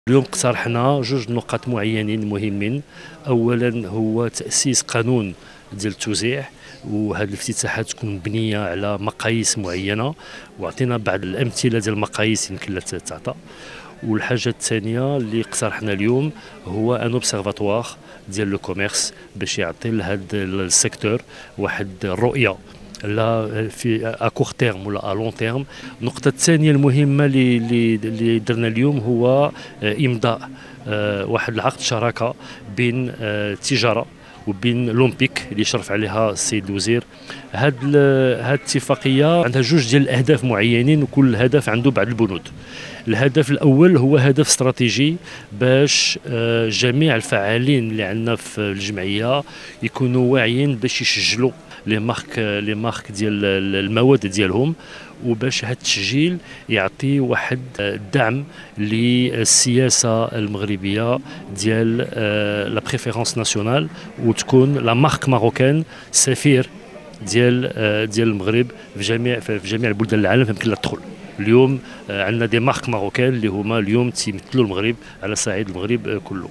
اليوم اقترحنا جوج نقاط معينين مهمين. اولا هو تاسيس قانون ديال التوزيع، وهذه الافتتاحات تكون مبنيه على مقاييس معينه، وعطينا بعض الامثله ديال المقاييس يمكن لا تعطى. والحاجه الثانيه اللي اقترحنا اليوم هو ان اوبسيرفاتوار ديال لو كوميرس باش يعطي لهذا السيكتور واحد الرؤيه لا في اكور تيرم ولا لون تيرم. النقطة الثانية المهمة اللي درنا اليوم هو إمضاء واحد العقد شراكة بين التجارة وبين لومبيك اللي شرف عليها السيد الوزير. هاد الاتفاقية عندها جوج ديال الأهداف معينين، وكل هدف عنده بعض البنود. الهدف الأول هو هدف استراتيجي باش جميع الفعالين اللي عندنا في الجمعية يكونوا واعيين باش يسجلوا لي مارك ديال المواد ديالهم، وباش هذا التسجيل يعطي واحد الدعم للسياسه المغربيه ديال لا بريفيرونس ناسيونال، وتكون لا مارك ماروكان سفير ديال المغرب في جميع بلدان العالم يمكن لا تدخل. اليوم عندنا دي مارك ماروكان اللي هما اليوم تيمثلوا المغرب على صعيد المغرب كله.